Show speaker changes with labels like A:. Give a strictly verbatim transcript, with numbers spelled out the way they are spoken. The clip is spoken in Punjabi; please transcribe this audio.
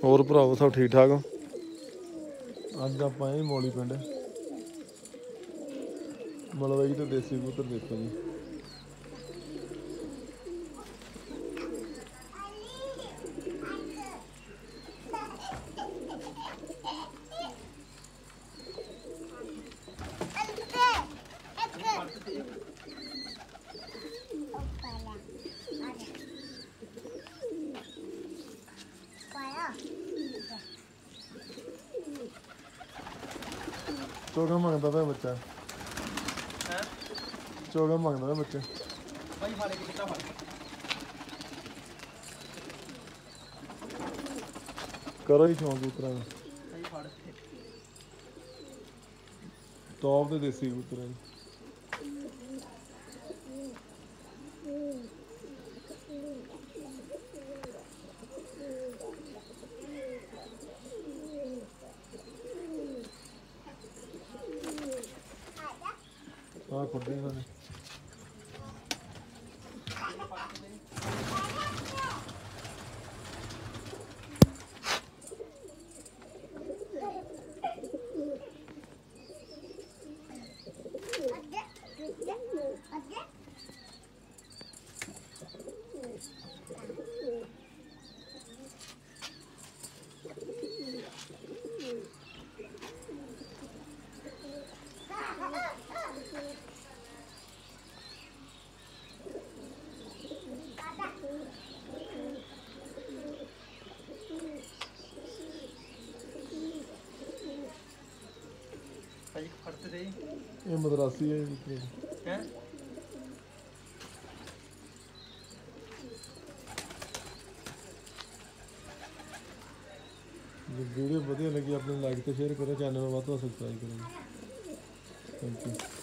A: ਹੋਰ ਭਰਾਵੋ ਸਭ ਠੀਕ ਠਾਕ। ਅੱਜ ਆਪਾਂ ਇਹ ਮੌਲੀ ਪਿੰਡ ਮਲਵਈ ਤੇ ਦੇਸੀ ਕਬੂਤਰ ਦੇਖੋ ਜੀ। ਚੋਗਾ ਮੰਗਦਾ ਪਿਆ ਬੱਚਾ। ਹੈ ਚੋਗਾ ਮੰਗਦਾ ਪਿਆ ਬੱਚਾ। ਭਾਈ ਫੜ ਕੇ ਕਿੱਦਾਂ ਫੜ ਕਰੋ ਹੀ ਸ਼ੌਂਕ ਕਬੂਤਰਾਂ ਦਾ। ਭਾਈ ਫੜ ਟੌਪ ਦੇ ਦੇਸੀ ਕਬੂਤਰ ਜੀ। ਆਹ ਖੁੱਡੇ ਇਹਨਾਂ ਨੇ। ਇਹ ਮਦਰਾਸੀ ਹੈ ਹੈ ਜੇ ਵੀਡੀਓ ਵਧੀਆ ਲੱਗੀ ਆਪਣੇ ਲਾਈਕ ਤੇ ਸ਼ੇਅਰ ਕਰੋ, ਚੈਨਲ ਨੂੰ ਵੱਧ ਤੋਂ ਵੱਧ ਸਬਸਕ੍ਰਾਈਬ ਕਰੋ। Thank you.